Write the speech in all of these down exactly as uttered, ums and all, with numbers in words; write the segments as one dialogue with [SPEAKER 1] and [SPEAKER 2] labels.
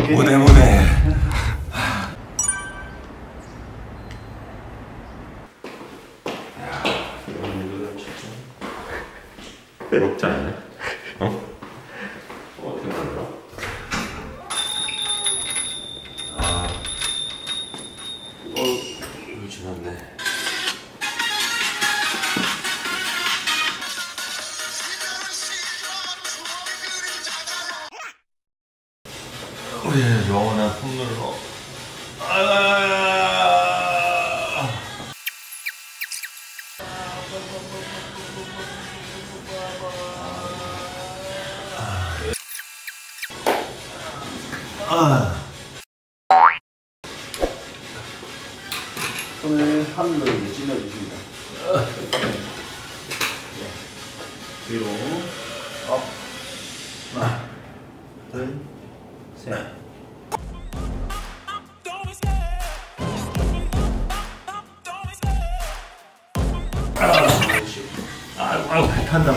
[SPEAKER 1] 오케이. 모네 모네.
[SPEAKER 2] 부럽지 않냐? 어? 어떻게 만들어? 아, 어, 이거 지났네. 우리의 영원한 폼롤러. 아.
[SPEAKER 1] 아.
[SPEAKER 3] 손을 하늘로 이제 찔러주십니다. 네. 뒤로 업. 하나, 둘, 셋.
[SPEAKER 2] 아이고, 아이고, 탄다.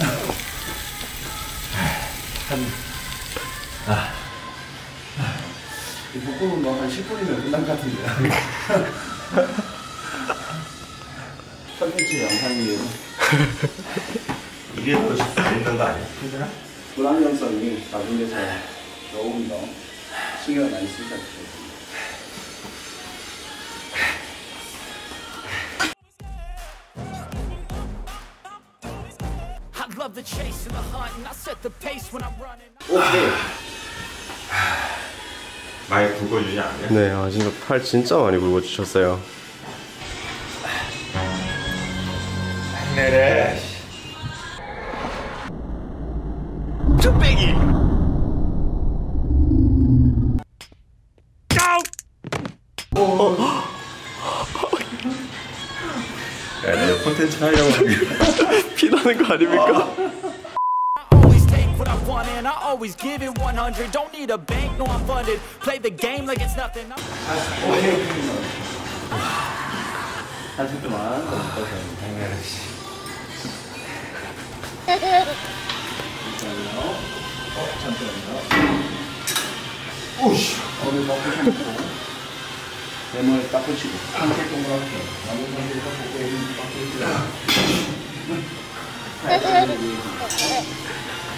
[SPEAKER 2] 탄. 아.
[SPEAKER 3] 이 복근은 뭐 한 십 분이면 끝난 것 같은데요. 컨텐츠 영상이에요.
[SPEAKER 2] 이게 더 재밌는 거 아니야? 힘드나?
[SPEAKER 3] 불안정성이 나중에서 조금 더 신경을 많이 쓰셔야 돼요. 오케이.
[SPEAKER 2] 많이 굵어주지 않냐?
[SPEAKER 1] 네, 아 진짜 팔 진짜 많이 굵어주셨어요.
[SPEAKER 2] 내래.
[SPEAKER 1] 쭈빼기.
[SPEAKER 2] 야, 내 콘텐츠 하려고
[SPEAKER 1] 피나는 거 아닙니까?
[SPEAKER 4] And I always give it one hundred. Don't need a bank, no I'm funded. Play the game like it's nothing.
[SPEAKER 3] 오케이. 한십 분만 더 있어서. 잠시만요. 어, 잠시만요. 오씨. 어느 먹고 참고. 대물 딱 붙이고. 한쪽 동그랗게. 남은 상태에서 고개 힘 딱 붙이고.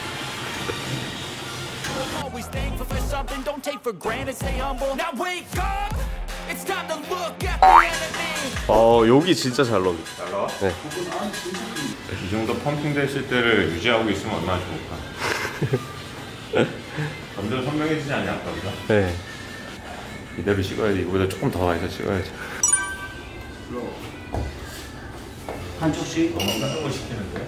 [SPEAKER 4] Always thankful for something, don't take for granted, stay humble. Now wake up, it's time to look at the enemy.
[SPEAKER 1] 어, 여기 진짜 잘 나옵니다.
[SPEAKER 2] 잘 나와?
[SPEAKER 1] 네.
[SPEAKER 2] 이 정도 펌핑 됐을 때를 유지하고 있으면 얼마나 좋을까? 점점 선명해지지 않냐, 아까보다?
[SPEAKER 1] 네.
[SPEAKER 2] 이대로 찍어야지. 이거보다 조금 더 해서 찍어야지.
[SPEAKER 3] 한쪽씩.
[SPEAKER 2] 너무 작은 거 시키는데?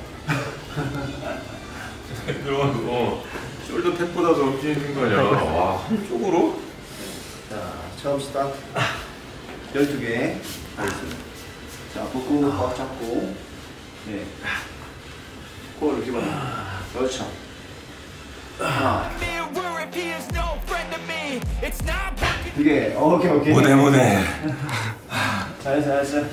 [SPEAKER 2] 들어가고 숄더 탭보다 더 움직이는 거냐? 와, 한쪽으로?
[SPEAKER 3] 자, 처음 스타트. 열두 개 하겠습니다. 자, 복부 꽉 잡고. 네. 코어를 집어넣어. 그렇죠. 하나. 두 개. 오케이, 오케이.
[SPEAKER 1] 모네 모네.
[SPEAKER 3] 잘했어, 잘했어.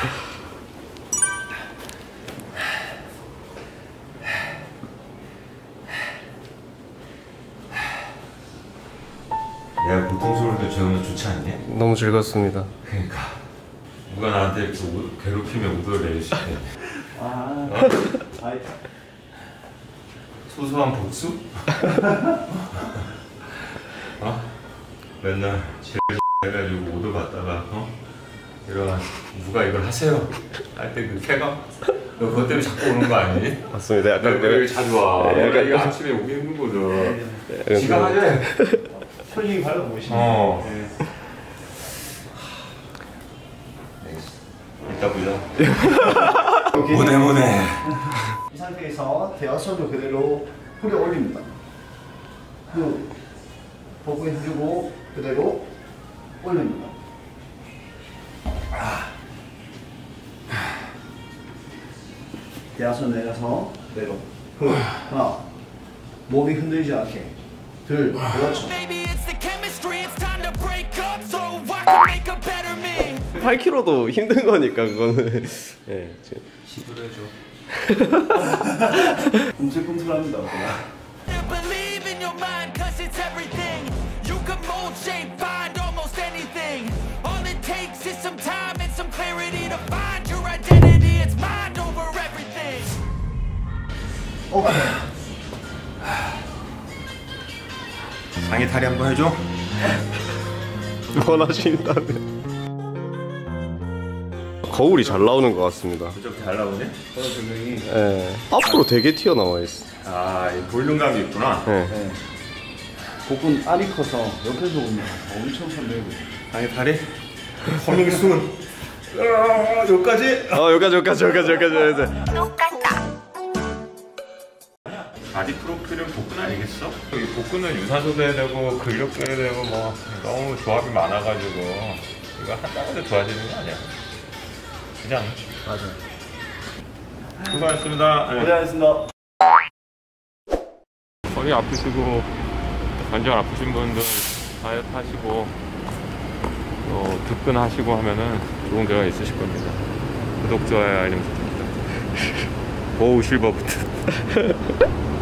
[SPEAKER 2] 내가 고통스러운데 재우는 좋지 않니?
[SPEAKER 1] 너무 즐겁습니다.
[SPEAKER 2] 그러니까 누가 나한테 이렇게 우, 괴롭히면 우도를 내릴 수 있네.
[SPEAKER 3] 아,
[SPEAKER 2] 어?
[SPEAKER 3] 아이.
[SPEAKER 2] 소소한 복수? 어? 맨날 제일 해가지고 오도 받다가 어? 이런 누가 이걸 하세요 할 때 그 쾌감? 너 그것 때문에 자꾸 오는 거 아니니?
[SPEAKER 1] 맞습니다. 약간
[SPEAKER 2] 왜 여기 자주 와?
[SPEAKER 1] 네,
[SPEAKER 2] 약간 이거 아침에 오기 힘든 거죠.
[SPEAKER 1] 네,
[SPEAKER 2] 지가 하지?
[SPEAKER 3] 솔직히 발라 보시네.
[SPEAKER 2] 어.
[SPEAKER 3] 네.
[SPEAKER 2] 이따 보자.
[SPEAKER 1] 모네 모네.
[SPEAKER 3] 이 상태에서 대각선도 그대로 풀에 올립니다. 그 복부 힘주고 그대로 올립니다. 대각선 내려서 내로. 하나. 몸이 흔들리지 않게. 둘. 그렇죠.
[SPEAKER 1] 팔 킬로그램도 힘든 거니까 그거는. 네.
[SPEAKER 2] 시도해줘.
[SPEAKER 3] 꿈틀꿈틀합니다.
[SPEAKER 4] mold, shape, find almost anything. All it takes is some time and some clarity to find your identity. It's mind over everything.
[SPEAKER 3] 오케이.
[SPEAKER 2] 상의 탈의 한번 해줘.
[SPEAKER 1] 원하신다면. 거울이 잘 나오는 것 같습니다.
[SPEAKER 2] 그쪽 잘 나오네?
[SPEAKER 3] 그런 조명이.
[SPEAKER 1] 예. 앞으로 되게 튀어나와 있어.
[SPEAKER 2] 아, 이 볼륨감이 있구나.
[SPEAKER 1] 예.
[SPEAKER 3] 네. 복근 알이 커서 옆에서 보면 엄청 선명해 보여.
[SPEAKER 2] 상의 탈의? 커밍 순. 아, 여기까지?
[SPEAKER 1] 어, 여기까지, 여기까지, 여기까지, 여기까지. 여기까지.
[SPEAKER 2] 바디 프로필은 복근 아니겠어? 이 복근은 유산소도 해야 되고 근력도 해야 되고 뭐 너무 조합이 많아가지고 이거 한다고 해도 좋아지는 거 아니야? 그지 않나?
[SPEAKER 3] 맞아요.
[SPEAKER 2] 수고하셨습니다. 네.
[SPEAKER 3] 고생하셨습니다.
[SPEAKER 2] 허리 아프시고 관절 아프신 분들 다이어트 하시고 또 득근하시고 하면은 좋은 결과 있으실 겁니다. 구독, 좋아요, 알림 부탁드립니다. 보우 실버부터.